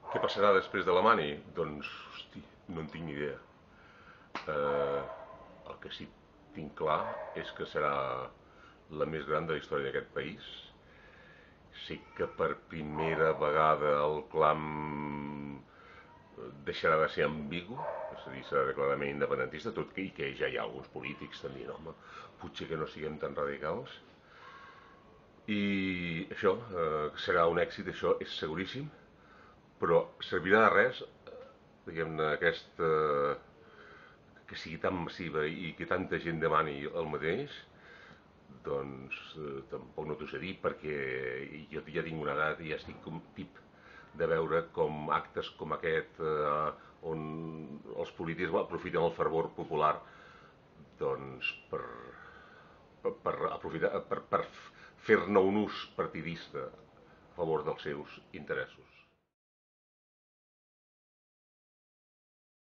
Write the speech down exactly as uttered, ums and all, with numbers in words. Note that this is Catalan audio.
Què passarà després de la Mani? Doncs, hosti, no en tinc ni idea. Eh, el que sí que tinc clar és que serà la més gran de la història d'aquest país. Sí que per primera vegada el clam deixarà de ser ambigu, és a dir, serà declaradament independentista, tot que, i que ja hi ha alguns polítics que dient, home, potser que no siguem tan radicals. I això, eh, serà un èxit, això és seguríssim, però servirà de res, diguem-ne, aquesta, que sigui tan massiva i que tanta gent demani el mateix, doncs eh, tampoc no t'ho sé dir, perquè jo ja tinc una edat i ja estic com tip de veure com actes com aquest, eh, on els polítics aprofiten el fervor popular doncs per, per, per aprofitar per, per fer-ne un ús partidista a favor dels seus interessos.